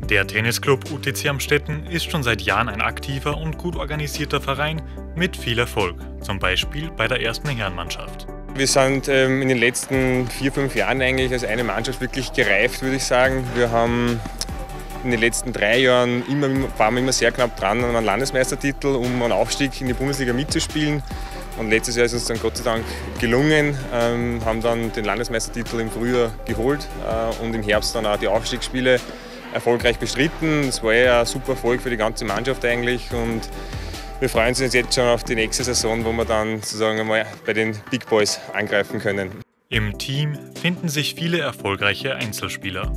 Der Tennisclub UTC Amstetten ist schon seit Jahren ein aktiver und gut organisierter Verein mit viel Erfolg, zum Beispiel bei der ersten Herrenmannschaft. Wir sind in den letzten 4-5 Jahren eigentlich als eine Mannschaft wirklich gereift, würde ich sagen. Wir haben in den letzten 3 Jahren waren wir immer sehr knapp dran an einem Landesmeistertitel, um einen Aufstieg in die Bundesliga mitzuspielen. Und letztes Jahr ist uns dann Gott sei Dank gelungen, haben dann den Landesmeistertitel im Frühjahr geholt und im Herbst dann auch die Aufstiegsspiele erfolgreich bestritten. Das war ja ein super Erfolg für die ganze Mannschaft eigentlich und wir freuen uns jetzt schon auf die nächste Saison, wo wir dann sozusagen einmal bei den Big Boys angreifen können. Im Team finden sich viele erfolgreiche Einzelspieler.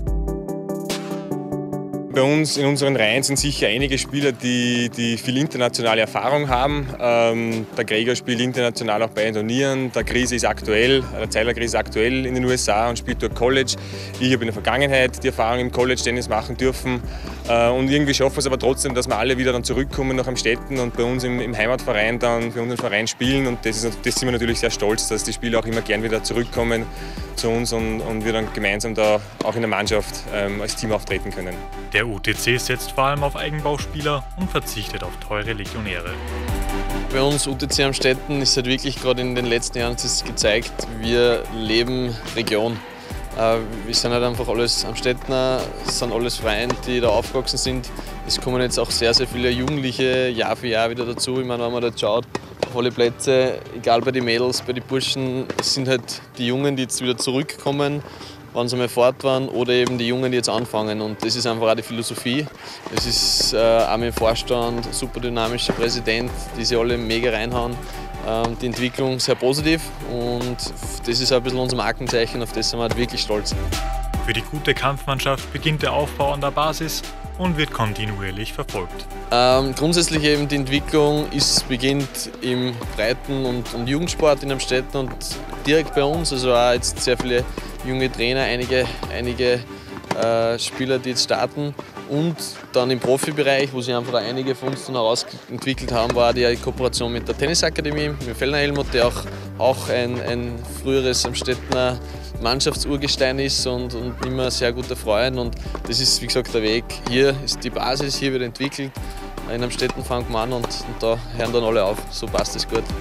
Bei uns in unseren Reihen sind sicher einige Spieler, die viel internationale Erfahrung haben. Der Gregor spielt international auch bei den Turnieren. Der Zeiler Gries ist aktuell in den USA und spielt dort College. Ich habe in der Vergangenheit die Erfahrung im College-Tennis machen dürfen. Und irgendwie schaffen wir es aber trotzdem, dass wir alle wieder dann zurückkommen nach Amstetten und bei uns im Heimatverein dann für unseren Verein spielen. Und das sind wir natürlich sehr stolz, dass die Spieler auch immer gern wieder zurückkommen zu uns und wir dann gemeinsam da auch in der Mannschaft als Team auftreten können. Der UTC setzt vor allem auf Eigenbauspieler und verzichtet auf teure Legionäre. Bei uns UTC Amstetten ist halt wirklich gerade in den letzten Jahren gezeigt, wir leben Region. Wir sind halt einfach alles Amstettener, es sind alles Vereine, die da aufgewachsen sind. Es kommen jetzt auch sehr, sehr viele Jugendliche Jahr für Jahr wieder dazu. Ich meine, wenn man da schaut, auf alle Plätze, egal bei den Mädels, bei den Burschen, es sind halt die Jungen, die jetzt wieder zurückkommen, wenn sie mal fort waren, oder eben die Jungen, die jetzt anfangen. Und das ist einfach auch die Philosophie. Es ist auch mit dem Vorstand, super dynamischer Präsident, die sich alle mega reinhauen. Die Entwicklung sehr positiv und das ist ein bisschen unser Markenzeichen, auf das sind wir halt wirklich stolz. Für die gute Kampfmannschaft beginnt der Aufbau an der Basis und wird kontinuierlich verfolgt. Grundsätzlich eben die Entwicklung beginnt im Breiten- und Jugendsport in Amstetten und direkt bei uns, also auch jetzt sehr viele junge Trainer, einige Spieler, die jetzt starten. Und dann im Profibereich, wo sich einfach einige von uns dann herausentwickelt haben, war die Kooperation mit der Tennisakademie, mit Fellner Helmut, der auch ein früheres Amstettener Mannschaftsurgestein ist und immer ein sehr guter Freund. Und das ist, wie gesagt, der Weg. Hier ist die Basis, hier wird entwickelt. In Amstetten fangen wir an und da hören dann alle auf. So passt es gut.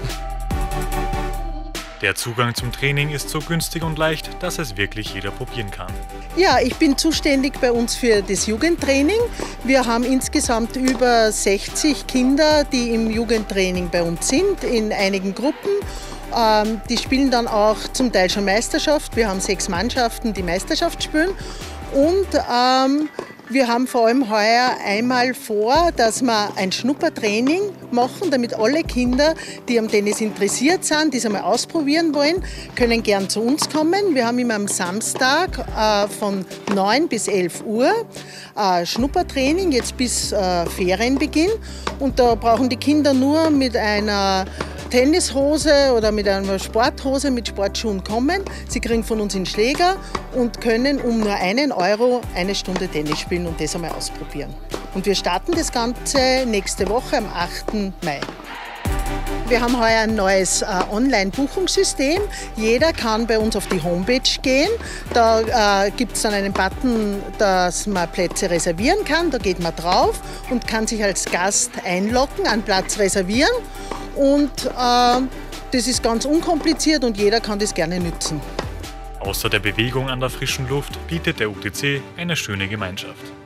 Der Zugang zum Training ist so günstig und leicht, dass es wirklich jeder probieren kann. Ja, ich bin zuständig bei uns für das Jugendtraining. Wir haben insgesamt über 60 Kinder, die im Jugendtraining bei uns sind, in einigen Gruppen. Die spielen dann auch zum Teil schon Meisterschaft. Wir haben 6 Mannschaften, die Meisterschaft spielen. Und wir haben vor allem heuer einmal vor, dass wir ein Schnuppertraining machen, damit alle Kinder, die am Tennis interessiert sind, die es einmal ausprobieren wollen, können gern zu uns kommen. Wir haben immer am Samstag von 9 bis 11 Uhr Schnuppertraining, jetzt bis Ferienbeginn. Und da brauchen die Kinder nur mit einer Tennishose oder mit einer Sporthose mit Sportschuhen kommen. Sie kriegen von uns einen Schläger und können um nur 1 Euro 1 Stunde Tennis spielen und das einmal ausprobieren. Und wir starten das Ganze nächste Woche am 8. Mai. Wir haben heuer ein neues Online-Buchungssystem. Jeder kann bei uns auf die Homepage gehen. Da gibt es dann einen Button, dass man Plätze reservieren kann. Da geht man drauf und kann sich als Gast einloggen, einen Platz reservieren. Und das ist ganz unkompliziert und jeder kann das gerne nutzen. Außer der Bewegung an der frischen Luft bietet der UTC eine schöne Gemeinschaft.